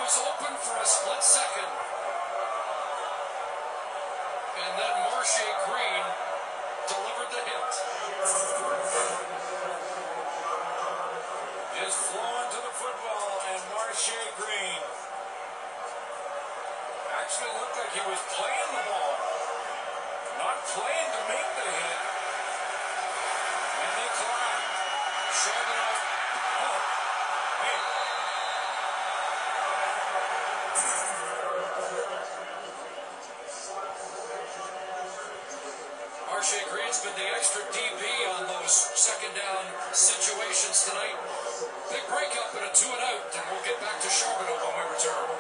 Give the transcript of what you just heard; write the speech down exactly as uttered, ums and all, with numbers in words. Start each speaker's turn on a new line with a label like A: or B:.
A: was open for a split second. And then Marshay Green delivered the hit. Just flowing to the football, and Marshay Green actually looked like he was playing the ball, not playing to make the hit. And they collide. Charbonneau. Oh, hey. Marshay Green's been the extra D B on those second down situations tonight. Big breakup and a two and out, and we'll get back to Charbonneau when we return.